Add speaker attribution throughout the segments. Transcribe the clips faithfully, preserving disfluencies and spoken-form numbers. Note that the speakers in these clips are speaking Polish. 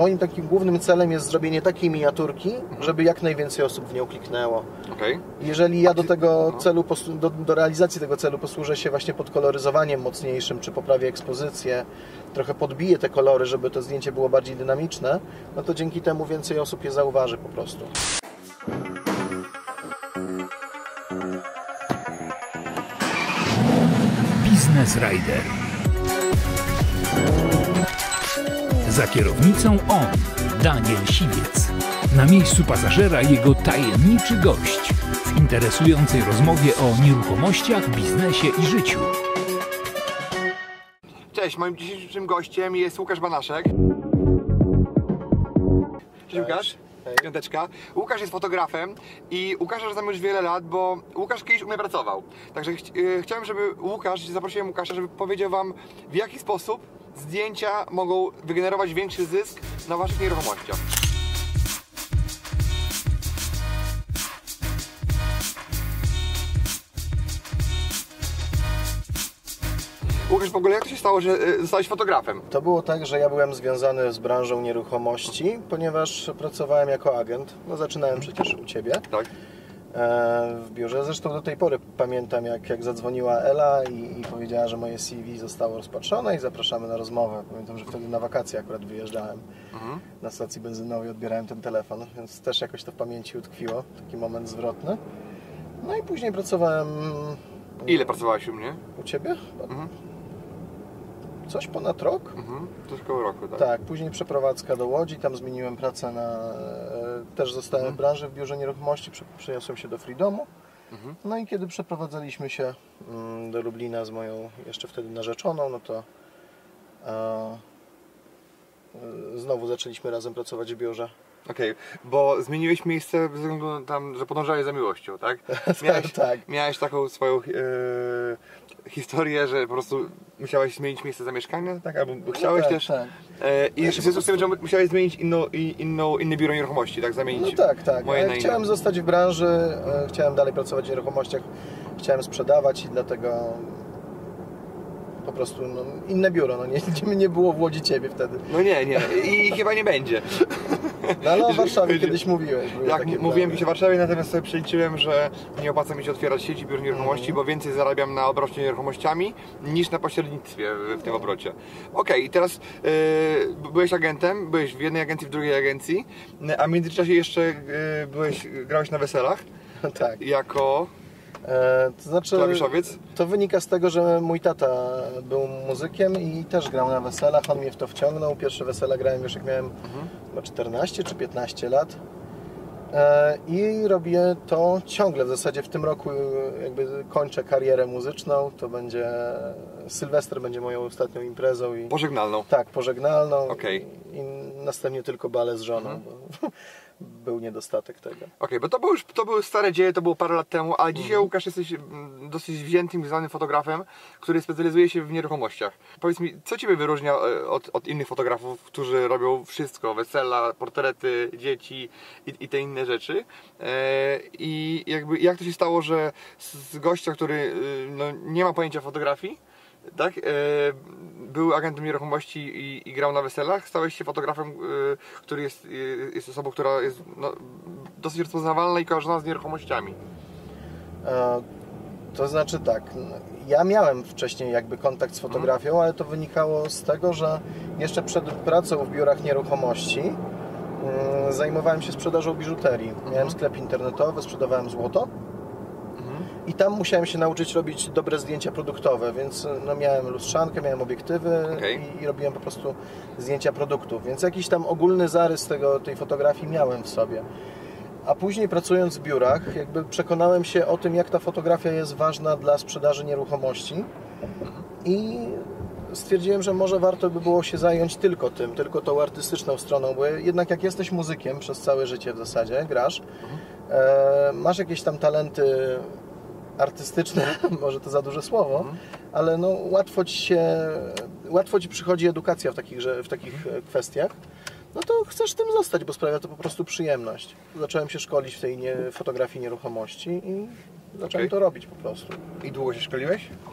Speaker 1: moim takim głównym celem jest zrobienie takiej miniaturki, żeby jak najwięcej osób w nią kliknęło.
Speaker 2: Okay.
Speaker 1: Jeżeli ja do tego celu, do, do realizacji tego celu posłużę się właśnie podkoloryzowaniem mocniejszym, czy poprawię ekspozycję, trochę podbiję te kolory, żeby to zdjęcie było bardziej dynamiczne, no to dzięki temu więcej osób je zauważy po prostu.
Speaker 3: Business Rider. Za kierownicą on, Daniel Siwiec. Na miejscu pasażera jego tajemniczy gość w interesującej rozmowie o nieruchomościach, biznesie i życiu.
Speaker 2: Cześć, moim dzisiejszym gościem jest Łukasz Banaszek. Cześć Łukasz. Piąteczka. Łukasz jest fotografem i Łukasza znamy już wiele lat, bo Łukasz kiedyś u mnie pracował. Także ch chciałem, żeby Łukasz, zaprosiłem Łukasza, żeby powiedział wam, w jaki sposób zdjęcia mogą wygenerować większy zysk na waszych nieruchomościach. Łukasz, w ogóle jak to się stało, że zostałeś fotografem?
Speaker 1: To było tak, że ja byłem związany z branżą nieruchomości, ponieważ pracowałem jako agent. No zaczynałem przecież u Ciebie.
Speaker 2: Tak.
Speaker 1: W biurze. Zresztą do tej pory pamiętam, jak, jak zadzwoniła Ela i, i powiedziała, że moje C V zostało rozpatrzone i zapraszamy na rozmowę. Pamiętam, że wtedy na wakacje akurat wyjeżdżałem. Mhm. Na stacji benzynowej odbierałem ten telefon, więc też jakoś to w pamięci utkwiło, taki moment zwrotny. No i później pracowałem...
Speaker 2: Ile pracowałeś u mnie?
Speaker 1: U Ciebie? Mhm. Coś ponad rok?
Speaker 2: Mhm. Coś koło roku, tak?
Speaker 1: Tak, później przeprowadzka do Łodzi, tam zmieniłem pracę na... Też zostałem mhm. w branży w biurze nieruchomości, przeniosłem się do Freedomu. Mhm. No i kiedy przeprowadzaliśmy się do Lublina z moją jeszcze wtedy narzeczoną, no to e, znowu zaczęliśmy razem pracować w biurze.
Speaker 2: Okej, okay, bo zmieniłeś miejsce ze względu na tam, że podążałeś za miłością, tak? Miałeś,
Speaker 1: tak.
Speaker 2: Miałeś taką swoją e, historię, że po prostu musiałeś zmienić miejsce zamieszkania, tak? Albo chciałeś
Speaker 1: no tak,
Speaker 2: też.
Speaker 1: Tak.
Speaker 2: E, I w związku z tym, że musiałeś zmienić inną, inną, inne biuro nieruchomości, tak? Zamienić.
Speaker 1: No tak, tak.
Speaker 2: Moje
Speaker 1: ja chciałem zostać w branży, e, chciałem dalej pracować w nieruchomościach, chciałem sprzedawać i dlatego po prostu no, inne biuro, no nie, nie było w Łodzi Ciebie wtedy.
Speaker 2: No nie, nie. I chyba nie będzie.
Speaker 1: No ale o Warszawie kiedyś mówiłeś.
Speaker 2: Jak mówiłem Ci o Warszawie, natomiast sobie przeliczyłem, że nie opłaca mi się otwierać sieci biur nieruchomości, mm. bo więcej zarabiam na obrocie nieruchomościami niż na pośrednictwie w, w tym obrocie. Okej, okay, i teraz yy, byłeś agentem, byłeś w jednej agencji, w drugiej agencji, a w międzyczasie jeszcze yy, byłeś, grałeś na weselach.
Speaker 1: Tak.
Speaker 2: Jako...
Speaker 1: E, to znaczy,
Speaker 2: klawiszowiec?
Speaker 1: To wynika z tego, że mój tata był muzykiem i też grał na weselach, on mnie w to wciągnął. Pierwsze wesela grałem już jak miałem mhm. chyba czternaście czy piętnaście lat e, i robię to ciągle. W zasadzie w tym roku jakby kończę karierę muzyczną, to będzie Sylwester będzie moją ostatnią imprezą. I,
Speaker 2: pożegnalną?
Speaker 1: Tak, pożegnalną.
Speaker 2: Okay.
Speaker 1: I, i następnie tylko bale z żoną. Mhm. Bo, był niedostatek tego.
Speaker 2: Okej, okay, bo to, był już, to były stare dzieje, to było parę lat temu, ale dzisiaj mhm. Łukasz jesteś dosyć wziętym i znanym fotografem, który specjalizuje się w nieruchomościach. Powiedz mi, co Ciebie wyróżnia od, od innych fotografów, którzy robią wszystko, wesela, portrety, dzieci i, i te inne rzeczy? E, I jakby jak to się stało, że z gościa, który no, nie ma pojęcia fotografii, tak? E, był agentem nieruchomości i, i grał na weselach. Stałeś się fotografem, e, który jest, e, jest osobą, która jest no, dosyć rozpoznawalna i kojarzona z nieruchomościami.
Speaker 1: E, to znaczy tak, ja miałem wcześniej jakby kontakt z fotografią, hmm. ale to wynikało z tego, że jeszcze przed pracą w biurach nieruchomości mm, zajmowałem się sprzedażą biżuterii. Hmm. Miałem sklep internetowy, sprzedawałem złoto. I tam musiałem się nauczyć robić dobre zdjęcia produktowe, więc no, miałem lustrzankę, miałem obiektywy okay. i, i robiłem po prostu zdjęcia produktów, więc jakiś tam ogólny zarys tego, tej fotografii miałem w sobie. A później pracując w biurach, jakby przekonałem się o tym, jak ta fotografia jest ważna dla sprzedaży nieruchomości i stwierdziłem, że może warto by było się zająć tylko tym, tylko tą artystyczną stroną, bo jednak jak jesteś muzykiem przez całe życie w zasadzie, grasz, e, masz jakieś tam talenty artystyczne, może to za duże słowo, mhm. ale no łatwo ci się, łatwo ci przychodzi edukacja w takich, że, w takich kwestiach, no to chcesz tym zostać, bo sprawia to po prostu przyjemność. Zacząłem się szkolić w tej nie, fotografii nieruchomości i zacząłem okay. to robić po prostu.
Speaker 2: I długo się szkoliłeś?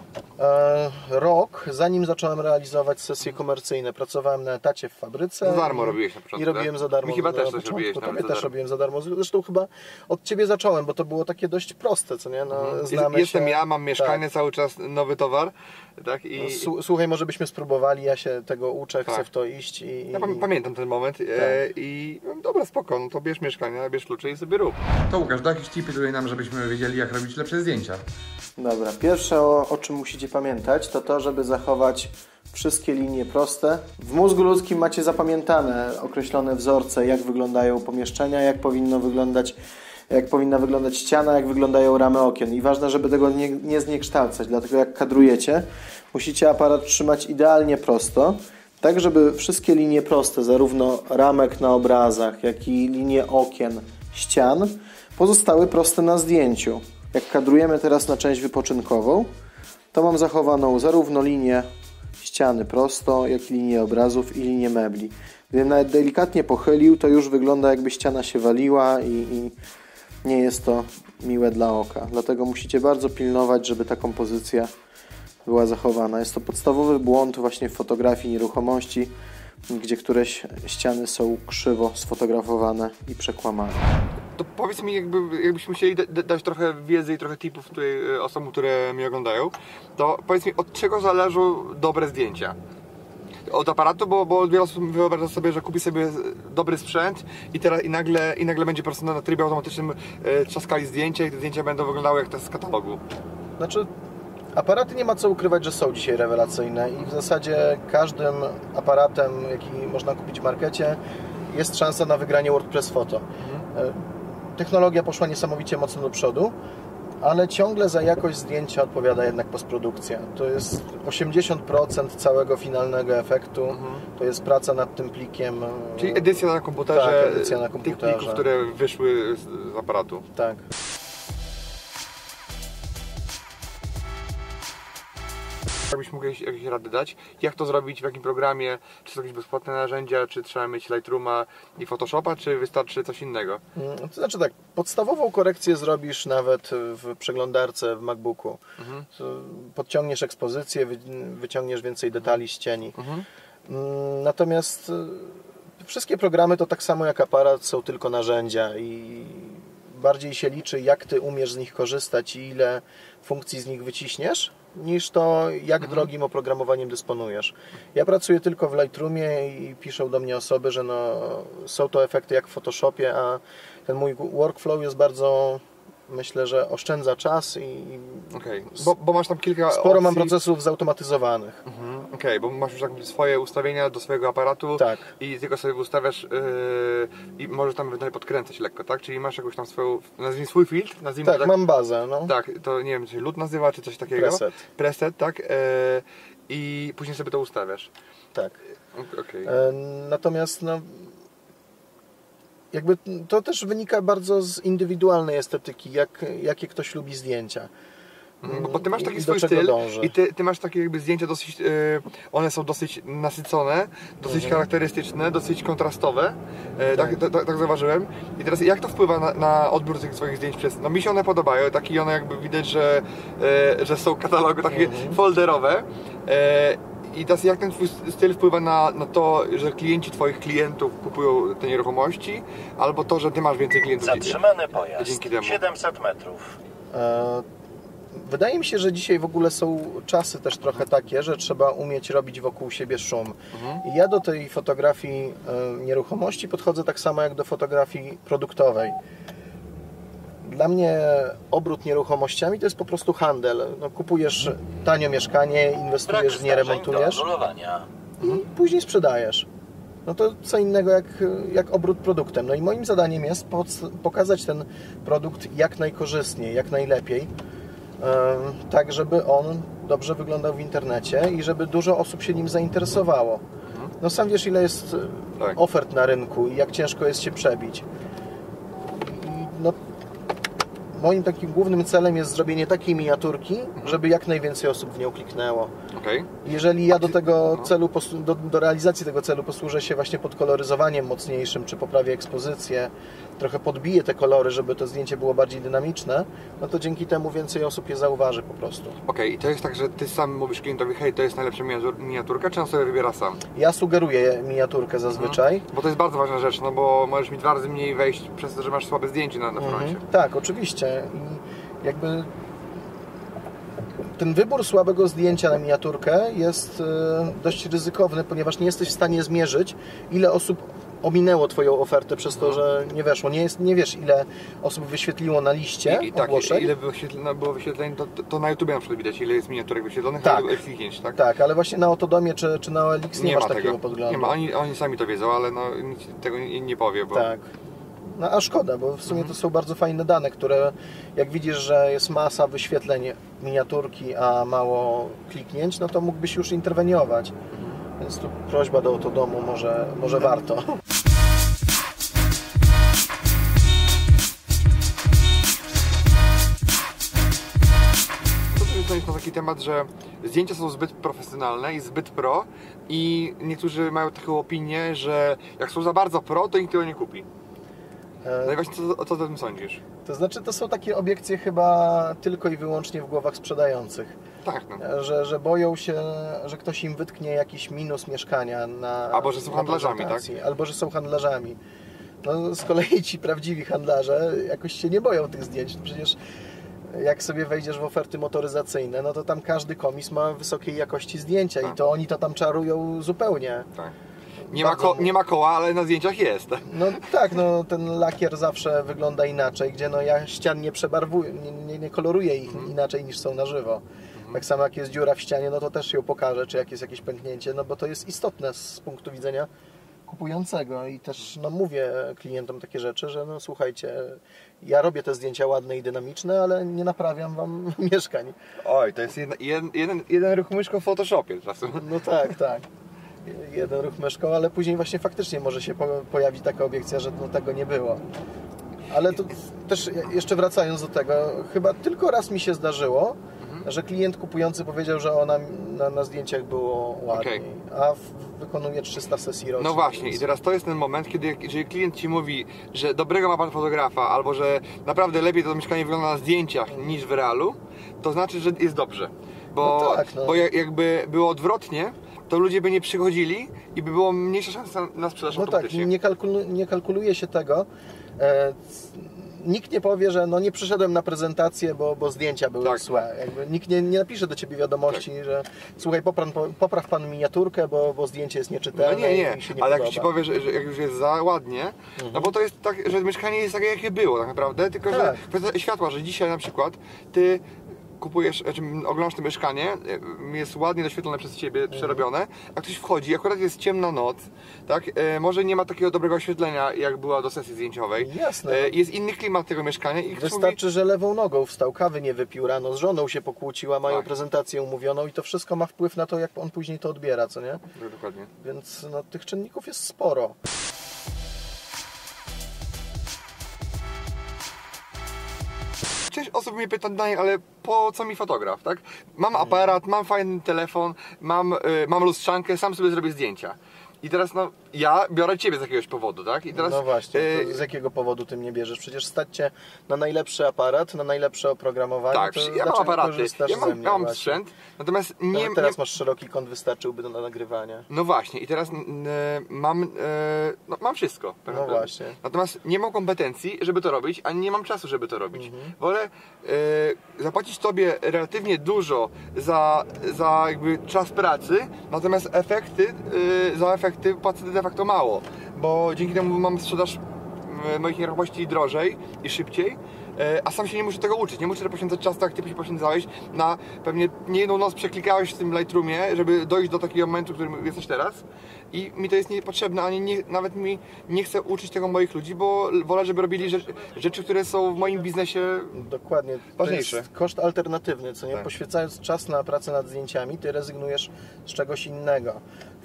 Speaker 1: E, rok, zanim zacząłem realizować sesje komercyjne. Pracowałem na etacie w fabryce.
Speaker 2: Za darmo robiłeś na początku,
Speaker 1: I robiłem
Speaker 2: tak?
Speaker 1: za darmo.
Speaker 2: Mi chyba też
Speaker 1: na
Speaker 2: coś robiłeś
Speaker 1: początku.
Speaker 2: nawet
Speaker 1: Tobie
Speaker 2: za
Speaker 1: też
Speaker 2: darmo.
Speaker 1: robiłem za darmo. Zresztą chyba od Ciebie zacząłem, bo to było takie dość proste, co nie? No,
Speaker 2: Mhm.
Speaker 1: znamy
Speaker 2: Jestem
Speaker 1: się.
Speaker 2: ja, mam mieszkanie,
Speaker 1: Tak.
Speaker 2: cały czas nowy towar. Tak? I...
Speaker 1: S- Słuchaj, może byśmy spróbowali, ja się tego uczę, chcę
Speaker 2: Tak.
Speaker 1: w to iść. I,
Speaker 2: Ja pam-
Speaker 1: i...
Speaker 2: pamiętam ten moment e, i no, dobra, spoko, no to bierz mieszkanie, bierz klucze i sobie rób. To Łukasz, daj jakieś tipy tutaj nam, żebyśmy wiedzieli, jak robić lepsze zdjęcia.
Speaker 1: Dobra, pierwsze o, o czym musicie pamiętać, to to, żeby zachować wszystkie linie proste. W mózgu ludzkim macie zapamiętane określone wzorce, jak wyglądają pomieszczenia, jak powinno wyglądać, jak powinna wyglądać ściana, jak wyglądają ramy okien. I ważne, żeby tego nie, nie zniekształcać, dlatego jak kadrujecie, musicie aparat trzymać idealnie prosto, tak żeby wszystkie linie proste, zarówno ramek na obrazach, jak i linie okien, ścian, pozostały proste na zdjęciu. Jak kadrujemy teraz na część wypoczynkową, to mam zachowaną zarówno linię ściany prosto, jak i linię obrazów i linię mebli. Gdybym nawet delikatnie pochylił, to już wygląda, jakby ściana się waliła i, i nie jest to miłe dla oka. Dlatego musicie bardzo pilnować, żeby ta kompozycja była zachowana. Jest to podstawowy błąd właśnie w fotografii nieruchomości, gdzie któreś ściany są krzywo sfotografowane i przekłamane.
Speaker 2: To powiedz mi, jakby, jakbyśmy chcieli da- dać trochę wiedzy i trochę tipów tutaj e, osobom, które mnie oglądają, to powiedz mi, od czego zależą dobre zdjęcia? Od aparatu, bo, bo wiele osób wyobraża sobie, że kupi sobie dobry sprzęt i teraz i nagle, i nagle będzie po prostu na trybie automatycznym e, trzaskali zdjęcia i te zdjęcia będą wyglądały jak te z katalogu.
Speaker 1: Znaczy, aparaty nie ma co ukrywać, że są dzisiaj rewelacyjne i w zasadzie każdym aparatem, jaki można kupić w markecie, jest szansa na wygranie WordPress Photo. Mhm. Technologia poszła niesamowicie mocno do przodu, ale ciągle za jakość zdjęcia odpowiada jednak postprodukcja. To jest osiemdziesiąt procent całego finalnego efektu, mhm. to jest praca nad tym plikiem.
Speaker 2: Czyli edycja na komputerze,
Speaker 1: tak, edycja na komputerze.
Speaker 2: tych plików, które wyszły z, z aparatu.
Speaker 1: Tak.
Speaker 2: Jakbyś mógł jakieś, jakieś rady dać? Jak to zrobić, w jakim programie? Czy są jakieś bezpłatne narzędzia? Czy trzeba mieć Lightrooma i Photoshopa? Czy wystarczy coś innego?
Speaker 1: To znaczy tak, podstawową korekcję zrobisz nawet w przeglądarce w MacBooku. Mhm. Podciągniesz ekspozycję, wyciągniesz więcej detali z cieni. Mhm. Natomiast wszystkie programy to tak samo jak aparat są tylko narzędzia i bardziej się liczy, jak Ty umiesz z nich korzystać i ile funkcji z nich wyciśniesz, niż to, jak mhm. drogim oprogramowaniem dysponujesz. Ja pracuję tylko w Lightroomie i piszą do mnie osoby, że no, są to efekty jak w Photoshopie, a ten mój workflow jest bardzo, myślę, że oszczędza czas i
Speaker 2: okay. bo, bo masz tam kilka
Speaker 1: sporo
Speaker 2: opcji.
Speaker 1: Mam procesów zautomatyzowanych.
Speaker 2: Mhm. Okej, okay, bo masz już tak swoje ustawienia do swojego aparatu
Speaker 1: tak.
Speaker 2: i tylko sobie ustawiasz yy, i możesz tam ewentualnie podkręcać lekko, tak? Czyli masz jakąś tam swoją, nazwijmy swój filtr, nazwijmy
Speaker 1: tak,
Speaker 2: tak,
Speaker 1: mam bazę, no.
Speaker 2: Tak, to nie wiem, czy lud nazywa, czy coś takiego.
Speaker 1: Preset.
Speaker 2: Preset, tak? Yy, I później sobie to ustawiasz.
Speaker 1: Tak.
Speaker 2: Okay.
Speaker 1: E, natomiast no, jakby to też wynika bardzo z indywidualnej estetyki, jak, jakie ktoś lubi zdjęcia.
Speaker 2: Bo, bo ty masz taki swój styl
Speaker 1: dąży.
Speaker 2: i ty, ty masz takie jakby zdjęcia dosyć, yy, one są dosyć nasycone, dosyć mhm. charakterystyczne, dosyć kontrastowe, yy, tak, tak, tak, tak zauważyłem. I teraz jak to wpływa na, na odbiór tych swoich zdjęć przez, no mi się one podobają, takie one jakby widać, że, yy, że są katalogi takie mhm. folderowe. Yy, I teraz jak ten twój styl wpływa na, na to, że klienci twoich klientów kupują te nieruchomości, albo to, że ty masz więcej klientów?
Speaker 4: Zatrzymany pojazd,
Speaker 2: dzięki temu.
Speaker 4: siedemset metrów.
Speaker 1: E, wydaje mi się, że dzisiaj w ogóle są czasy też trochę takie, że trzeba umieć robić wokół siebie szum. Mhm. I ja do tej fotografii e, nieruchomości podchodzę tak samo jak do fotografii produktowej. Dla mnie obrót nieruchomościami to jest po prostu handel. No, kupujesz tanio mieszkanie, inwestujesz w nie, remontujesz i później sprzedajesz. No to co innego jak, jak obrót produktem. No i moim zadaniem jest pokazać ten produkt jak najkorzystniej, jak najlepiej, tak żeby on dobrze wyglądał w internecie i żeby dużo osób się nim zainteresowało. No sam wiesz, ile jest tak. ofert na rynku i jak ciężko jest się przebić. I no, moim takim głównym celem jest zrobienie takiej miniaturki, żeby jak najwięcej osób w nią kliknęło.
Speaker 2: Okay.
Speaker 1: Jeżeli ja do tego celu, do, do realizacji tego celu posłużę się właśnie podkoloryzowaniem mocniejszym, czy poprawię ekspozycję, trochę podbiję te kolory, żeby to zdjęcie było bardziej dynamiczne, no to dzięki temu więcej osób je zauważy po prostu.
Speaker 2: Okej, okay. I to jest tak, że Ty sam mówisz klientowi, hej, to jest najlepsza miniaturka, czy on sobie wybiera sam?
Speaker 1: Ja sugeruję miniaturkę zazwyczaj.
Speaker 2: Mhm. Bo to jest bardzo ważna rzecz, no bo możesz mi dwa razy mniej wejść przez to, że masz słabe zdjęcie na, na froncie.
Speaker 1: Mhm. Tak, oczywiście. I jakby ten wybór słabego zdjęcia na miniaturkę jest dość ryzykowny, ponieważ nie jesteś w stanie zmierzyć, ile osób ominęło Twoją ofertę przez to, że nie weszło. Nie, jest, nie wiesz, ile osób wyświetliło na liście
Speaker 2: I, i tak,
Speaker 1: ogłoszeń.
Speaker 2: ile wyświetleń, było wyświetleń, to, to na YouTube na przykład widać, ile jest miniaturek wyświetlonych,
Speaker 1: tak.
Speaker 2: ile kliknięć, tak?
Speaker 1: Tak, ale właśnie na Autodomie czy, czy na O L X nie, nie masz ma takiego
Speaker 2: tego.
Speaker 1: podglądu.
Speaker 2: Nie ma, oni, oni sami to wiedzą, ale no, nikt tego nie, nie powie, bo...
Speaker 1: Tak. No a szkoda, bo w sumie
Speaker 2: mhm.
Speaker 1: to są bardzo fajne dane, które jak widzisz, że jest masa wyświetleń miniaturki, a mało kliknięć, no to mógłbyś już interweniować. Mhm. Więc tu prośba do Autodomu, może, może mhm. warto.
Speaker 2: Na taki temat, że zdjęcia są zbyt profesjonalne i zbyt pro i niektórzy mają taką opinię, że jak są za bardzo pro, to nikt tego nie kupi. No i właśnie co, co o tym sądzisz?
Speaker 1: To znaczy to są takie obiekcje chyba tylko i wyłącznie w głowach sprzedających.
Speaker 2: Tak, no.
Speaker 1: Że, że boją się, że ktoś im wytknie jakiś minus mieszkania na
Speaker 2: Albo że są handlarzami, tak?
Speaker 1: Albo że są handlarzami. No z kolei ci prawdziwi handlarze jakoś się nie boją tych zdjęć. Przecież jak sobie wejdziesz w oferty motoryzacyjne, no to tam każdy komis ma wysokiej jakości zdjęcia tak. i to oni to tam czarują zupełnie.
Speaker 2: Tak. Nie ma, ko- nie ma koła, ale na zdjęciach jest.
Speaker 1: No tak, no ten lakier zawsze wygląda inaczej, gdzie no ja ścian nie przebarwuję, nie, nie, nie koloruję ich hmm. inaczej niż są na żywo. Hmm. Tak samo jak jest dziura w ścianie, no to też ją pokażę, czy jak jest jakieś pęknięcie, no bo to jest istotne z punktu widzenia kupującego i też no mówię klientom takie rzeczy, że no słuchajcie, ja robię te zdjęcia ładne i dynamiczne, ale nie naprawiam wam mieszkań.
Speaker 2: Oj, to jest jeden, jeden, jeden, jeden ruch myszką w Photoshopie czasem.
Speaker 1: No tak, tak. Jeden ruch myszką, ale później właśnie faktycznie może się pojawić taka obiekcja, że no tego nie było. Ale to też jeszcze wracając do tego, chyba tylko raz mi się zdarzyło, mhm. że klient kupujący powiedział, że ona na, na zdjęciach było ładniej, okay. a w, wykonuje trzysta sesji rocznie.
Speaker 2: No właśnie więc... i teraz to jest ten moment, kiedy jeżeli klient Ci mówi, że dobrego ma Pan fotografa, albo że naprawdę lepiej to mieszkanie wygląda na zdjęciach mhm. niż w realu, to znaczy, że jest dobrze. Bo, no tak, no. bo jakby było odwrotnie, to ludzie by nie przychodzili i by było mniejsza szansa na sprzedaż
Speaker 1: no
Speaker 2: automatycznie.
Speaker 1: Tak, nie, kalkulu, nie kalkuluje się tego. E, nikt nie powie, że no nie przyszedłem na prezentację, bo, bo zdjęcia były tak. złe. Jakby nikt nie, nie napisze do Ciebie wiadomości, tak. że słuchaj, popraw, popraw Pan miniaturkę, bo, bo zdjęcie jest nieczytelne.
Speaker 2: No nie, nie,
Speaker 1: i się nie
Speaker 2: ale
Speaker 1: podoba.
Speaker 2: jak Ci powie, że, że jak już jest za ładnie, mhm. no bo to jest tak, że mieszkanie jest takie, jakie było tak naprawdę, tylko tak. że kwestia światła, że dzisiaj na przykład Ty kupujesz, znaczy oglądasz to mieszkanie, jest ładnie doświetlone przez Ciebie, mhm. przerobione, a ktoś wchodzi, akurat jest ciemna noc, tak? E, może nie ma takiego dobrego oświetlenia, jak była do sesji zdjęciowej.
Speaker 1: Jasne.
Speaker 2: E, jest inny klimat tego mieszkania i
Speaker 1: wystarczy,
Speaker 2: mówi...
Speaker 1: że lewą nogą wstał, kawy nie wypił rano, z żoną się pokłóciła, mają tak. prezentację umówioną i to wszystko ma wpływ na to, jak on później to odbiera, co nie?
Speaker 2: Tak, dokładnie.
Speaker 1: Więc no, tych czynników jest sporo.
Speaker 2: Część osób mnie pyta, Daniel, ale po co mi fotograf, tak? Mam aparat, mam fajny telefon, mam, y, mam lustrzankę, sam sobie zrobię zdjęcia. I teraz no, ja biorę Ciebie z jakiegoś powodu, tak? I teraz,
Speaker 1: no właśnie,
Speaker 2: y...
Speaker 1: z jakiego powodu Ty mnie bierzesz? Przecież stać Cię na najlepszy aparat, na najlepsze oprogramowanie.
Speaker 2: Tak,
Speaker 1: to
Speaker 2: ja mam aparaty, ja mam,
Speaker 1: mnie,
Speaker 2: ja mam sprzęt, natomiast nie...
Speaker 1: No, teraz
Speaker 2: nie...
Speaker 1: masz szeroki kąt, wystarczyłby do nagrywania.
Speaker 2: No właśnie, i teraz y, mam, y, no, mam wszystko. Tak
Speaker 1: no
Speaker 2: naprawdę.
Speaker 1: właśnie.
Speaker 2: Natomiast nie mam kompetencji, żeby to robić, ani nie mam czasu, żeby to robić. Mhm. Wolę y, zapłacić Tobie relatywnie dużo za, za jakby czas pracy, natomiast efekty, y, za efekty płacę de facto mało, bo dzięki temu mam sprzedaż moich nieruchomości drożej i szybciej, a sam się nie muszę tego uczyć, nie muszę poświęcać czasu, tak jak Ty poświęcałeś, na pewnie nie jedną noc przeklikałeś w tym Lightroomie, żeby dojść do takiego momentu, w którym jesteś teraz i mi to jest niepotrzebne, ani nie, nawet mi nie chcę uczyć tego moich ludzi, bo wolę, żeby robili rzeczy, rzeczy które są w moim biznesie
Speaker 1: dokładnie
Speaker 2: ważniejsze.
Speaker 1: To jest koszt alternatywny, co nie?
Speaker 2: Tak.
Speaker 1: Poświęcając czas na pracę nad zdjęciami, Ty rezygnujesz z czegoś innego.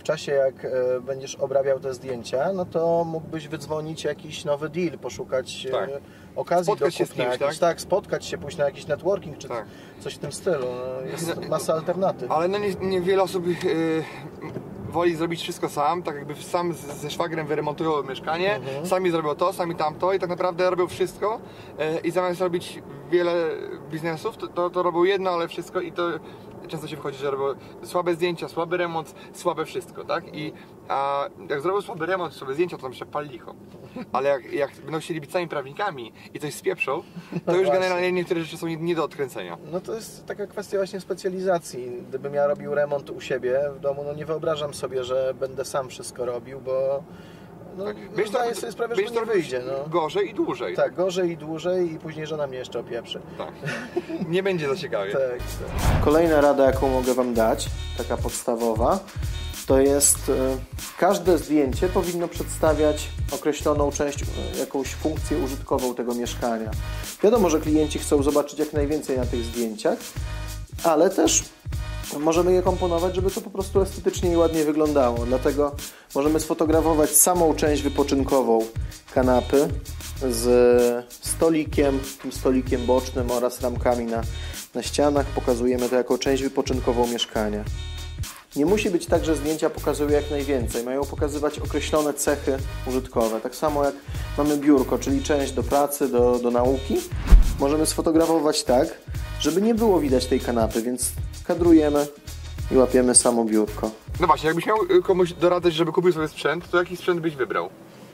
Speaker 1: w czasie jak e, będziesz obrabiał te zdjęcia, no to mógłbyś wydzwonić jakiś nowy deal, poszukać
Speaker 2: tak.
Speaker 1: e, okazji
Speaker 2: spotkać
Speaker 1: do
Speaker 2: się z
Speaker 1: kupna,
Speaker 2: kimś,
Speaker 1: jakiś,
Speaker 2: tak?
Speaker 1: tak, spotkać się, pójść na jakiś networking, czy
Speaker 2: tak.
Speaker 1: coś w tym stylu. No, jest masa alternatyw.
Speaker 2: Ale no nie, nie wiele osób yy, woli zrobić wszystko sam, tak jakby sam z, ze szwagrem wyremontują mieszkanie, mhm. sami zrobią to, sami tamto i tak naprawdę robią wszystko yy, i zamiast robić wiele biznesów, to, to, to robią jedno, ale wszystko i to często się wychodzi, że robią słabe zdjęcia, słaby remont, słabe wszystko, tak? I a jak zrobią słaby remont, słabe zdjęcia, to tam się pali licho. Ale jak, jak będą chcieli być sami prawnikami i coś spieprzą, to
Speaker 1: no
Speaker 2: już
Speaker 1: właśnie.
Speaker 2: generalnie niektóre rzeczy są nie, nie do odkręcenia.
Speaker 1: No to jest taka kwestia właśnie specjalizacji. Gdybym ja robił remont u siebie w domu, no nie wyobrażam sobie, że będę sam wszystko robił, bo no,
Speaker 2: tak.
Speaker 1: no zdaję sobie sprawę, że to nie wyjdzie. No.
Speaker 2: Gorzej i dłużej.
Speaker 1: Tak, gorzej i dłużej i później żona mnie jeszcze opieprzy.
Speaker 2: Tak. Nie będzie za ciekawie.
Speaker 1: Tak, tak. Kolejna rada, jaką mogę Wam dać, taka podstawowa, to jest y, każde zdjęcie powinno przedstawiać określoną część, y, jakąś funkcję użytkową tego mieszkania. Wiadomo, że klienci chcą zobaczyć jak najwięcej na tych zdjęciach, ale też możemy je komponować, żeby to po prostu estetycznie i ładnie wyglądało. Dlatego możemy sfotografować samą część wypoczynkową kanapy z stolikiem, tym stolikiem bocznym oraz ramkami na, na ścianach. Pokazujemy to jako część wypoczynkową mieszkania. Nie musi być tak, że zdjęcia pokazują jak najwięcej. Mają pokazywać określone cechy użytkowe. Tak samo jak mamy biurko, czyli część do pracy, do, do nauki. Możemy sfotografować tak, żeby nie było widać tej kanapy, więc kadrujemy i łapiemy samo biurko.
Speaker 2: No właśnie, jakbyś miał komuś doradzać, żeby kupił sobie sprzęt, to jaki sprzęt byś wybrał?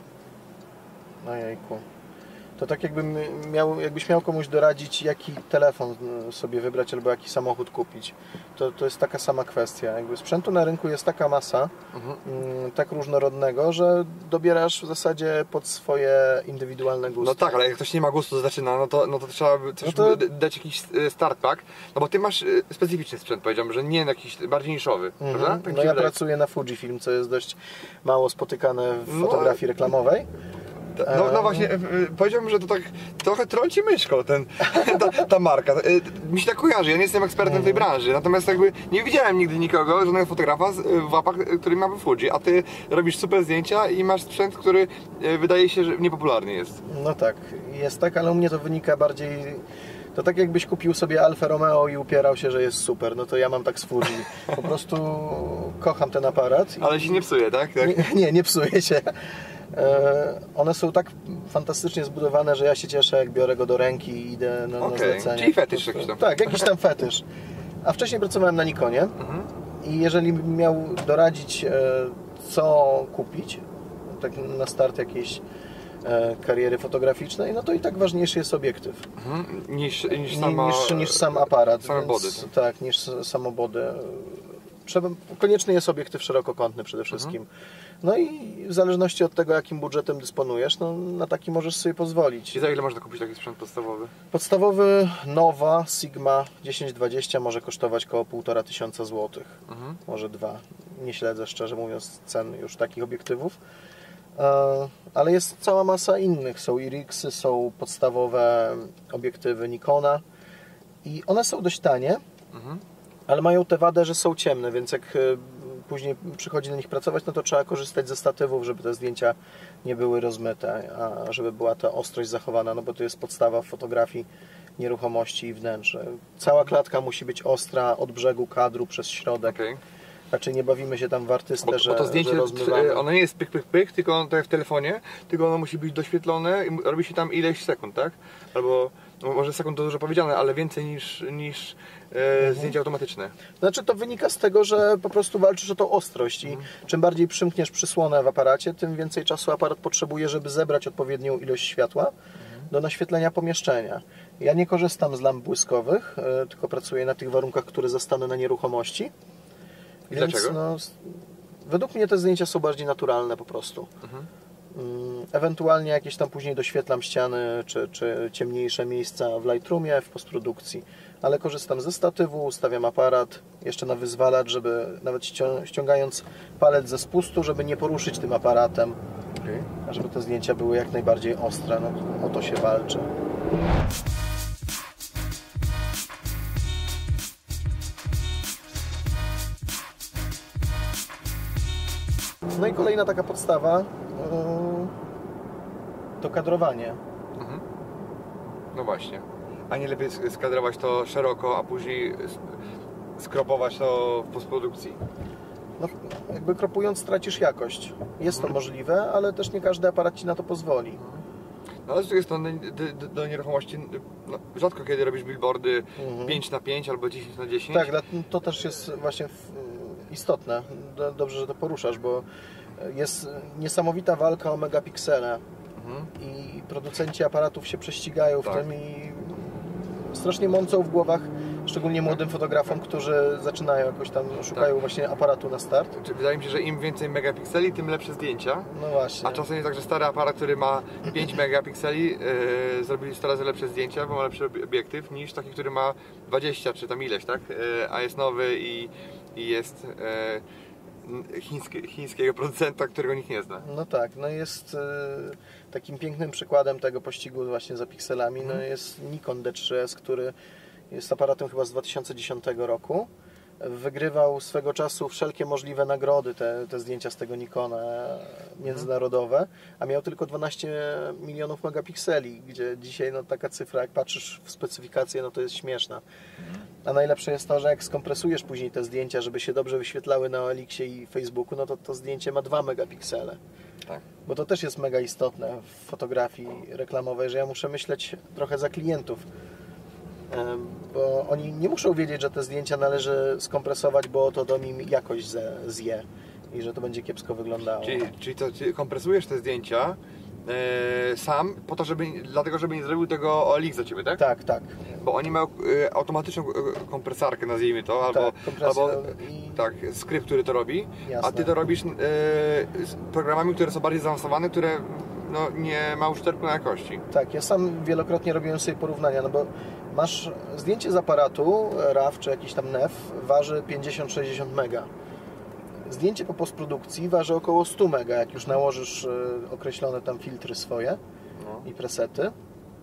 Speaker 1: Ojejku. To tak jakbym miał, jakbyś miał komuś doradzić, jaki telefon sobie wybrać albo jaki samochód kupić. To, to jest taka sama kwestia. Jakby sprzętu na rynku jest taka masa, mhm. m, tak różnorodnego, że dobierasz w zasadzie pod swoje indywidualne gusty.
Speaker 2: No tak, ale jak ktoś nie ma gustu, to zaczyna, no to, no to trzeba by coś
Speaker 1: no to...
Speaker 2: dać jakiś start pack. No bo ty masz specyficzny sprzęt, powiedziałbym, że nie jakiś bardziej niszowy, mhm. prawda? Tak
Speaker 1: no ja wydaje. pracuję na Fujifilm, co jest dość mało spotykane w
Speaker 2: no,
Speaker 1: fotografii reklamowej.
Speaker 2: No, no właśnie, powiedziałbym, że to tak trochę trąci myszką ten, ta, ta marka. Mi się tak kojarzy, ja nie jestem ekspertem mm. w tej branży, natomiast jakby nie widziałem nigdy nikogo, żadnego fotografa w łapach, który ma Fuji, a ty robisz super zdjęcia i masz sprzęt, który wydaje się, że niepopularny jest.
Speaker 1: No tak, jest tak, ale u mnie to wynika bardziej... To tak jakbyś kupił sobie Alfa Romeo i upierał się, że jest super, no to ja mam tak z Fuji. Po prostu kocham ten aparat.
Speaker 2: Ale
Speaker 1: i...
Speaker 2: się nie psuje, tak? tak?
Speaker 1: Nie, nie, nie psuje się. E, one są tak fantastycznie zbudowane, że ja się cieszę, jak biorę go do ręki i idę na,
Speaker 2: okay.
Speaker 1: na zlecenie.
Speaker 2: Czyli fetysz jakiś tam.
Speaker 1: Tak, jakiś tam fetysz. A wcześniej pracowałem na Nikonie mhm. i jeżeli bym miał doradzić, e, co kupić, tak na start jakiejś e, kariery fotograficznej, no to i tak ważniejszy jest obiektyw.
Speaker 2: Mhm. Niż, niż, sama,
Speaker 1: niż, niż sam aparat.
Speaker 2: Same body.
Speaker 1: Tak, niż samobody. Trzeba, konieczny jest obiektyw szerokokątny przede wszystkim. Mhm. No i w zależności od tego, jakim budżetem dysponujesz, no na taki możesz sobie pozwolić.
Speaker 2: I za ile można kupić taki sprzęt podstawowy?
Speaker 1: Podstawowy Nova Sigma tysiąc dwadzieścia może kosztować około półtora tysiąca złotych. Mhm. Może dwa. Nie śledzę, szczerze mówiąc, cen już takich obiektywów. Ale jest cała masa innych. Są Irixy, są podstawowe obiektywy Nikona i one są dość tanie. Mhm. Ale mają tę wadę, że są ciemne, więc jak później przychodzi na nich pracować, no to trzeba korzystać ze statywów, żeby te zdjęcia nie były rozmyte, a żeby była ta ostrość zachowana, no bo to jest podstawa w fotografii nieruchomości i wnętrz. Cała klatka musi być ostra od brzegu kadru przez środek. Okay. Raczej nie bawimy się tam w artystę,
Speaker 2: bo,
Speaker 1: że,
Speaker 2: bo to zdjęcie,
Speaker 1: że rozmywamy.
Speaker 2: Ono nie jest pyk, pyk, pyk, tylko tak jak w telefonie, tylko ono musi być doświetlone i robi się tam ileś sekund, tak? Albo no może sekund to dużo powiedziane, ale więcej niż, niż e, mhm. zdjęcia automatyczne.
Speaker 1: Znaczy to wynika z tego, że po prostu walczysz o tą ostrość i mhm. czym bardziej przymkniesz przysłonę w aparacie, tym więcej czasu aparat potrzebuje, żeby zebrać odpowiednią ilość światła mhm. do naświetlenia pomieszczenia. Ja nie korzystam z lamp błyskowych, e, tylko pracuję na tych warunkach, które zastanę na nieruchomości.
Speaker 2: I Więc, dlaczego?
Speaker 1: No, według mnie te zdjęcia są bardziej naturalne po prostu. Mhm. Ewentualnie jakieś tam później doświetlam ściany czy, czy ciemniejsze miejsca w Lightroomie, w postprodukcji, ale korzystam ze statywu, ustawiam aparat jeszcze na wyzwalacz, żeby nawet ściągając palec ze spustu, żeby nie poruszyć tym aparatem, okay. a żeby te zdjęcia były jak najbardziej ostre, no, o to się walczy. No i kolejna taka podstawa yy, to kadrowanie.
Speaker 2: Mhm. No właśnie. A nie lepiej skadrować to szeroko, a później skropować to w postprodukcji?
Speaker 1: No, jakby kropując tracisz jakość. Jest to
Speaker 2: mhm.
Speaker 1: możliwe, ale też nie każdy aparat Ci na to pozwoli.
Speaker 2: No ale z drugiej strony do, do, do nieruchomości no, rzadko kiedy robisz billboardy mhm. pięć na pięć albo dziesięć na dziesięć.
Speaker 1: Tak, to też jest właśnie istotne. Dobrze, że to poruszasz, bo jest niesamowita walka o megapiksele mhm. i producenci aparatów się prześcigają w tak. tym i strasznie mącą w głowach, szczególnie młodym fotografom, którzy zaczynają jakoś tam, szukają tak. właśnie aparatu na start.
Speaker 2: Wydaje mi się, że im więcej megapikseli, tym lepsze zdjęcia.
Speaker 1: No właśnie.
Speaker 2: A czasem jest tak, że stary aparat, który ma pięć megapikseli, yy, zrobili sto razy lepsze zdjęcia, bo ma lepszy obiektyw, niż taki, który ma dwadzieścia czy tam ileś, tak? Yy, a jest nowy i, i jest yy, chiński, chińskiego producenta, którego nikt nie zna.
Speaker 1: No tak, no jest yy, takim pięknym przykładem tego pościgu właśnie za pikselami, no jest Nikon D trzy S, który jest aparatem chyba z dwa tysiące dziesiątego roku. Wygrywał swego czasu wszelkie możliwe nagrody, te, te zdjęcia z tego Nikona międzynarodowe, a miał tylko dwanaście milionów megapikseli, gdzie dzisiaj no, taka cyfra, jak patrzysz w specyfikację, no to jest śmieszna. A najlepsze jest to, że jak skompresujesz później te zdjęcia, żeby się dobrze wyświetlały na O L X ie i Facebooku, no to to zdjęcie ma dwa megapiksele. Tak. Bo to też jest mega istotne w fotografii reklamowej, że ja muszę myśleć trochę za klientów. Bo oni nie muszą wiedzieć, że te zdjęcia należy skompresować, bo to dom im jakość zje i że to będzie kiepsko wyglądało.
Speaker 2: Czyli, czyli to ty kompresujesz te zdjęcia e, sam, po to, żeby, dlatego żeby nie zrobił tego O L X za Ciebie, tak?
Speaker 1: Tak, tak.
Speaker 2: Bo oni mają e, automatyczną kompresarkę, nazwijmy to, albo,
Speaker 1: tak,
Speaker 2: albo
Speaker 1: i...
Speaker 2: tak, skrypt, który to robi, jasne. A Ty to robisz e, z programami, które są bardziej zaawansowane, które no, nie ma uszczerbku na jakości.
Speaker 1: Tak, ja sam wielokrotnie robiłem sobie porównania, no bo masz zdjęcie z aparatu R A W czy jakiś tam N E F waży pięćdziesiąt do sześćdziesięciu mega. Zdjęcie po postprodukcji waży około sto mega, jak już nałożysz określone tam filtry swoje no. i presety.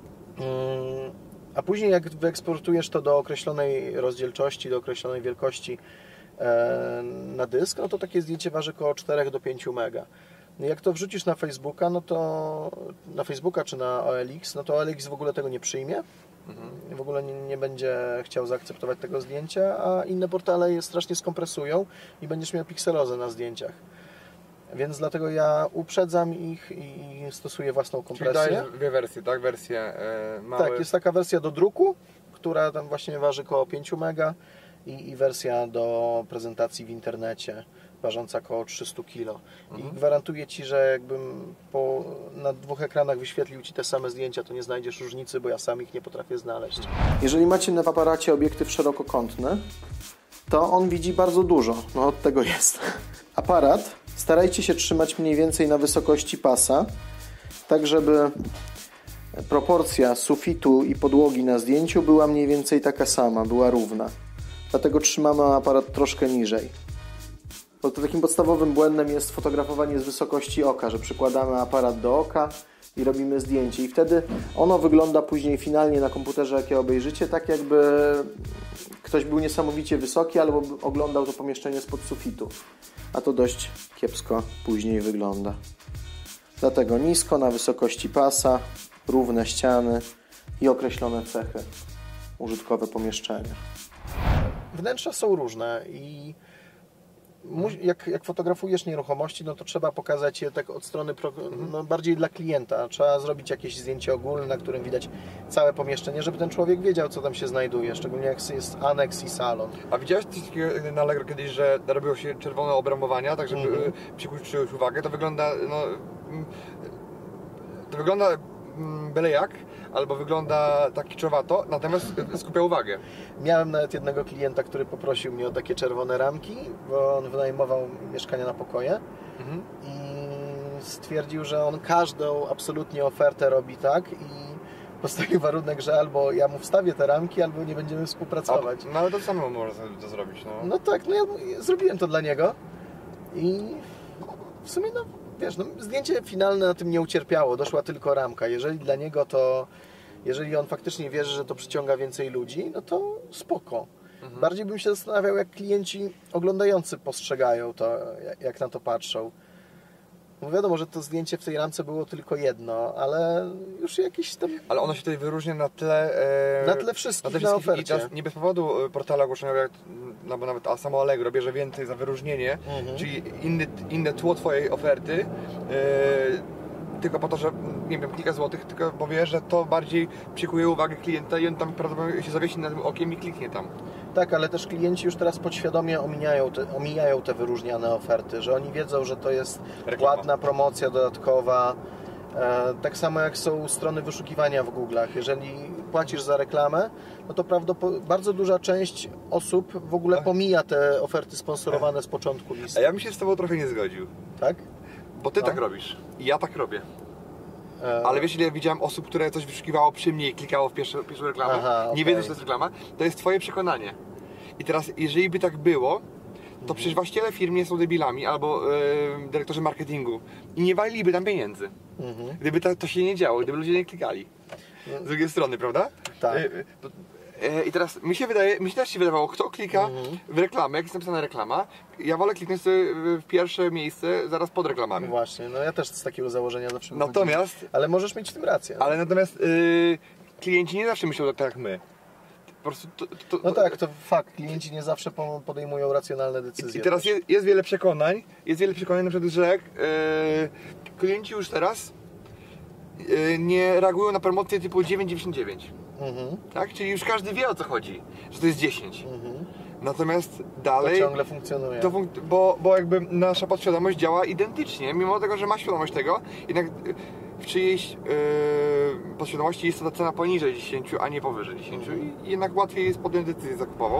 Speaker 1: A później jak wyeksportujesz to do określonej rozdzielczości, do określonej wielkości na dysk, no to takie zdjęcie waży około cztery do pięciu mega. Jak to wrzucisz na Facebooka, no to na Facebooka czy na O L X, no to O L X w ogóle tego nie przyjmie. W ogóle nie, nie będzie chciał zaakceptować tego zdjęcia, a inne portale je strasznie skompresują i będziesz miał pikselozę na zdjęciach. Więc dlatego ja uprzedzam ich i stosuję własną kompresję.
Speaker 2: Czyli dajesz dwie wersje, tak? Wersję yy, małe...
Speaker 1: Tak, jest taka wersja do druku, która tam właśnie waży około pięciu mega i, i wersja do prezentacji w internecie ważąca około trzysta kilo. Mhm. I gwarantuję Ci, że jakbym po, na dwóch ekranach wyświetlił Ci te same zdjęcia, to nie znajdziesz różnicy, bo ja sam ich nie potrafię znaleźć. Jeżeli macie w aparacie obiektyw szerokokątny, to on widzi bardzo dużo. No od tego jest. Aparat starajcie się trzymać mniej więcej na wysokości pasa, tak żeby proporcja sufitu i podłogi na zdjęciu była mniej więcej taka sama, była równa. Dlatego trzymamy aparat troszkę niżej. Bo to takim podstawowym błędem jest fotografowanie z wysokości oka, że przykładamy aparat do oka i robimy zdjęcie i wtedy ono wygląda później finalnie na komputerze, jakie obejrzycie, tak jakby ktoś był niesamowicie wysoki albo oglądał to pomieszczenie spod sufitu, a to dość kiepsko później wygląda. Dlatego nisko, na wysokości pasa, równe ściany i określone cechy użytkowe pomieszczenia. Wnętrza są różne i Jak, jak fotografujesz nieruchomości, no to trzeba pokazać je tak od strony pro, no bardziej dla klienta. Trzeba zrobić jakieś zdjęcie ogólne, na którym widać całe pomieszczenie, żeby ten człowiek wiedział, co tam się znajduje, szczególnie jak jest aneks i salon.
Speaker 2: A widziałeś na Allegro kiedyś, że robiło się czerwone obramowania, tak żeby mm-hmm. przykuć uwagę? To wygląda, no, to wygląda byle jak, albo wygląda tak kiczowato, natomiast skupia uwagę.
Speaker 1: Miałem nawet jednego klienta, który poprosił mnie o takie czerwone ramki, bo on wynajmował mieszkania na pokoje mhm. i stwierdził, że on każdą absolutnie ofertę robi tak i postawił warunek, że albo ja mu wstawię te ramki, albo nie będziemy współpracować.
Speaker 2: A, no ale to samo można to zrobić. No,
Speaker 1: no tak, no ja zrobiłem to dla niego i w sumie no wiesz, no, zdjęcie finalne na tym nie ucierpiało, doszła tylko ramka. Jeżeli dla niego to, jeżeli on faktycznie wierzy, że to przyciąga więcej ludzi, no to spoko. Mhm. Bardziej bym się zastanawiał, jak klienci oglądający postrzegają to, jak na to patrzą. No wiadomo, że to zdjęcie w tej ramce było tylko jedno, ale już jakieś tam...
Speaker 2: Ale ono się tutaj wyróżnia na tle... E,
Speaker 1: na tle wszystkich na,
Speaker 2: na, tle
Speaker 1: ofercie.
Speaker 2: I teraz nie bez powodu portale ogłoszeniowe, jak, no bo nawet a samo Allegro bierze więcej za wyróżnienie, mhm. czyli inny, inne tło twojej oferty, e, tylko po to, że, nie wiem, kilka złotych, tylko bo wie, że to bardziej przykuje uwagę klienta i on tam prawdopodobnie się zawiesi nad tym okiem i kliknie tam.
Speaker 1: Tak, ale też klienci już teraz podświadomie omijają te, omijają te wyróżniane oferty, że oni wiedzą, że to jest reklama. Ładna promocja dodatkowa. E, tak samo jak są strony wyszukiwania w Google'ach. Jeżeli płacisz za reklamę, no to prawdopodobnie bardzo duża część osób w ogóle pomija te oferty sponsorowane z początku listy.
Speaker 2: A ja bym się z Tobą trochę nie zgodził.
Speaker 1: Tak?
Speaker 2: Bo Ty
Speaker 1: no.
Speaker 2: tak robisz i ja tak robię. Ale wiesz, ile ja widziałem osób, które coś wyszukiwało przy mnie i klikało w pierwszą, pierwszą reklamę, Aha, nie okay. wiedząc, że to jest reklama, to jest Twoje przekonanie. I teraz, jeżeli by tak było, to mhm. przecież właściciele firm nie są debilami albo yy, dyrektorzy marketingu i nie waliliby tam pieniędzy. Mhm. Gdyby to, to się nie działo, gdyby ludzie nie klikali. Z drugiej strony, prawda?
Speaker 1: Tak.
Speaker 2: Yy, to, I teraz mi się wydaje, mi się też się wydawało, kto klika mhm. w reklamę, jak jest napisana reklama, ja wolę kliknąć sobie w pierwsze miejsce zaraz pod reklamami.
Speaker 1: Właśnie, no ja też z takiego założenia zawsze
Speaker 2: Natomiast...
Speaker 1: wychodzę. Ale możesz mieć w tym rację.
Speaker 2: Ale natomiast yy, klienci nie zawsze myślą tak jak my. Po prostu to, to,
Speaker 1: no tak, to fakt, klienci nie zawsze podejmują racjonalne decyzje.
Speaker 2: I teraz jest, jest wiele przekonań, jest wiele przekonań na przykład, że jak, yy, klienci już teraz yy, nie reagują na promocje typu dziewięć dziewięćdziesiąt dziewięć. Mhm. Tak? Czyli już każdy wie, o co chodzi, że to jest dziesięć. Mhm. Natomiast dalej...
Speaker 1: To ciągle funkcjonuje.
Speaker 2: To fun bo, bo jakby nasza podświadomość działa identycznie, mimo tego, że ma świadomość tego, jednak w czyjejś yy, podświadomości jest to ta cena poniżej dziesięć, a nie powyżej dziesięć. Mhm. I jednak łatwiej jest podjąć decyzję zakupową.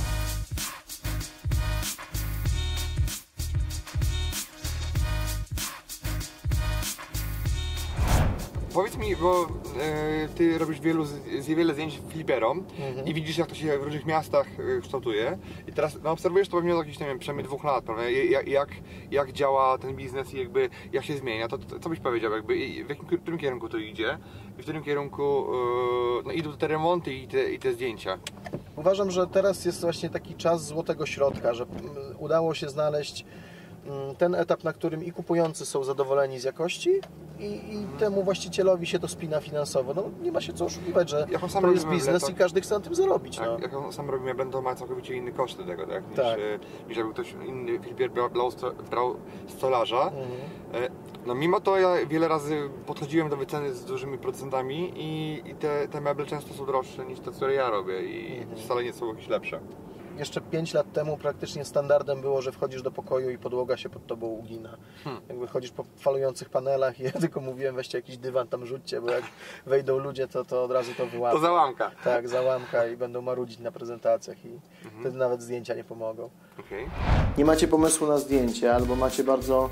Speaker 2: Powiedz mi, bo e, Ty robisz wielu, z, wiele zdjęć fliperom mhm. i widzisz, jak to się w różnych miastach e, kształtuje. I teraz no, obserwujesz to pewnie od jakichś, nie wiem, przynajmniej dwóch lat, prawda? Jak, jak, jak działa ten biznes i jakby jak się zmienia. To, to co byś powiedział, jakby w jakim w którym kierunku to idzie i w którym kierunku e, no, idą te remonty i te, i te zdjęcia?
Speaker 1: Uważam, że teraz jest właśnie taki czas złotego środka, że udało się znaleźć ten etap, na którym i kupujący są zadowoleni z jakości i, i temu właścicielowi się to spina finansowo. No nie ma się co oszukiwać, że
Speaker 2: ja
Speaker 1: to jest biznes i każdy chce na tym zarobić.
Speaker 2: Tak,
Speaker 1: no.
Speaker 2: jak on sam robi meblę, to ma całkowicie inny koszt tego, tak? Niż,
Speaker 1: tak.
Speaker 2: niż jakby ktoś inny fliper brał, brał stolarza. Mhm. No mimo to ja wiele razy podchodziłem do wyceny z dużymi producentami i, i te, te meble często są droższe niż te, które ja robię i mhm. wcale nie są jakieś lepsze.
Speaker 1: Jeszcze pięć lat temu praktycznie standardem było, że wchodzisz do pokoju i podłoga się pod tobą ugina. Hmm. Jakby chodzisz po falujących panelach i ja tylko mówiłem, weźcie jakiś dywan tam rzućcie, bo jak wejdą ludzie, to, to od razu to wyłapią.
Speaker 2: To załamka.
Speaker 1: Tak, załamka i będą marudzić na prezentacjach i mhm. wtedy nawet zdjęcia nie pomogą.
Speaker 2: Okay.
Speaker 1: Nie macie pomysłu na zdjęcie albo macie bardzo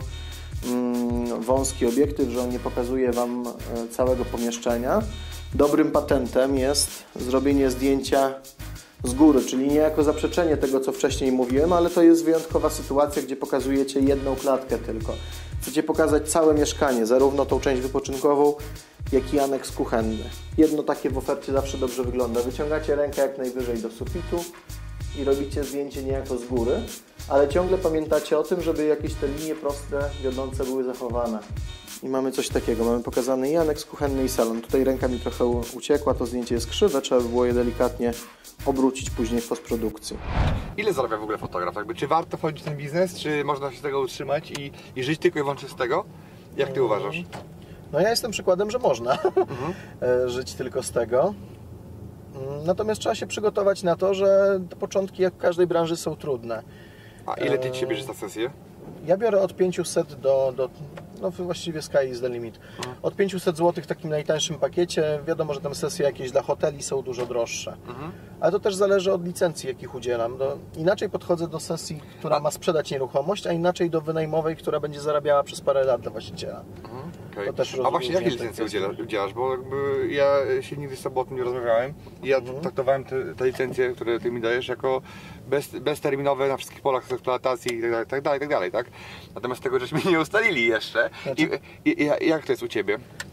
Speaker 1: mm, wąski obiektyw, że on nie pokazuje wam całego pomieszczenia. Dobrym patentem jest zrobienie zdjęcia z góry, czyli nie jako zaprzeczenie tego, co wcześniej mówiłem, ale to jest wyjątkowa sytuacja, gdzie pokazujecie jedną klatkę tylko. Chcecie pokazać całe mieszkanie, zarówno tą część wypoczynkową, jak i aneks kuchenny. Jedno takie w ofercie zawsze dobrze wygląda. Wyciągacie rękę jak najwyżej do sufitu i robicie zdjęcie niejako z góry, ale ciągle pamiętacie o tym, żeby jakieś te linie proste, wiodące były zachowane. I mamy coś takiego, mamy pokazany i aneks kuchenny, i salon. Tutaj ręka mi trochę uciekła, to zdjęcie jest krzywe, trzeba by było je delikatnie obrócić później w postprodukcji.
Speaker 2: Ile zarabia w ogóle fotograf? Jakby, czy warto wchodzić w ten biznes, czy można się z tego utrzymać i, i żyć tylko i wyłącznie z tego? Jak Ty hmm. uważasz?
Speaker 1: No ja jestem przykładem, że można mhm. żyć tylko z tego. Natomiast trzeba się przygotować na to, że te początki jak w każdej branży są trudne.
Speaker 2: A ile Ty dzisiaj bierzesz za sesję?
Speaker 1: Ja biorę od pięciuset do, do no właściwie sky is the limit. Mhm. Od pięciuset złotych w takim najtańszym pakiecie. Wiadomo, że tam sesje jakieś dla hoteli są dużo droższe. Mhm. Ale to też zależy od licencji, jakich udzielam. No, inaczej podchodzę do sesji, która ma sprzedać nieruchomość, a inaczej do wynajmowej, która będzie zarabiała przez parę lat dla właściciela. Mhm. Okay. To też
Speaker 2: a właśnie jakie licencje udzielasz, udzielasz? Bo jakby ja się nigdy z Tobą o tym nie rozmawiałem i ja mhm. traktowałem te, te licencje, które Ty mi dajesz, jako bez, bezterminowe na wszystkich polach eksploatacji i tak, tak dalej, tak dalej, tak? Natomiast tego żeśmy nie ustalili jeszcze. Znaczy... I, i, i jak to jest u Ciebie?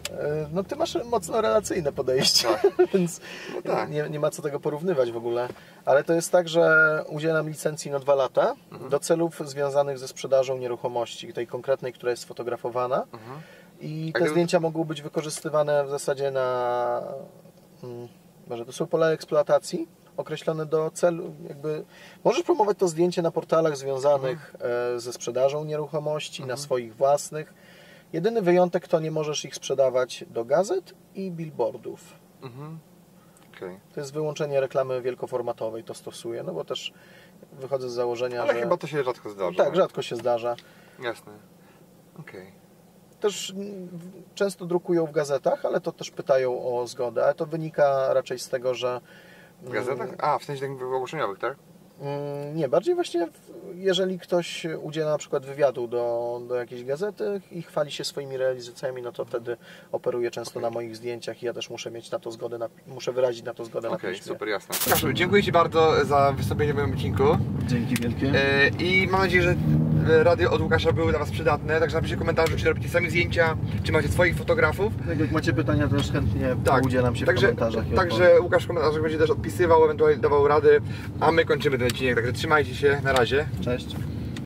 Speaker 1: No ty masz mocno relacyjne podejście, więc
Speaker 2: No tak.
Speaker 1: nie, nie ma co tego porównywać w ogóle. Ale to jest tak, że udzielam licencji na dwa lata
Speaker 2: Mhm.
Speaker 1: do celów związanych ze sprzedażą nieruchomości, tej konkretnej, która jest sfotografowana.
Speaker 2: Mhm.
Speaker 1: I
Speaker 2: A
Speaker 1: te
Speaker 2: gdyby-
Speaker 1: zdjęcia mogą być wykorzystywane w zasadzie na... mm, Może to są pola eksploatacji określone do celu, jakby możesz promować to zdjęcie na portalach związanych e, ze sprzedażą nieruchomości, na swoich własnych. Jedyny wyjątek to nie możesz ich sprzedawać do gazet i billboardów.
Speaker 2: Mhm. Okej.
Speaker 1: To jest wyłączenie reklamy wielkoformatowej, to stosuję, no bo też wychodzę z założenia,
Speaker 2: Ale
Speaker 1: że...
Speaker 2: chyba to się rzadko zdarza.
Speaker 1: Tak, rzadko się zdarza.
Speaker 2: Jasne. Okej.
Speaker 1: Też mm, w- często drukują w gazetach, ale to też pytają o zgodę, ale to wynika raczej z tego, że...
Speaker 2: W gazetach? A, w sensie takich ogłoszeniowych, tak?
Speaker 1: Mm, Nie, bardziej właśnie w- jeżeli ktoś udziela na przykład wywiadu do, do jakiejś gazety i chwali się swoimi realizacjami, no to wtedy operuje często na moich zdjęciach i ja też muszę mieć na to zgodę, na, muszę wyrazić na to zgodę
Speaker 2: Okej,
Speaker 1: na piśmie.
Speaker 2: super, jasne. Łukaszu, dziękuję Ci bardzo za wystąpienie w moim odcinku.
Speaker 1: Dzięki wielkie.
Speaker 2: E, I mam nadzieję, że e, radio od Łukasza były dla Was przydatne. Także napiszcie w komentarzu, czy robicie sami zdjęcia, czy macie swoich fotografów.
Speaker 1: Tak, jak macie pytania, też chętnie
Speaker 2: Tak,
Speaker 1: udzielam się
Speaker 2: także,
Speaker 1: w komentarzach. i
Speaker 2: Także Łukasz w komentarzach będzie też odpisywał, ewentualnie dawał rady, a my kończymy ten odcinek. Także trzymajcie się, na razie.
Speaker 1: odpowiem. Cześć.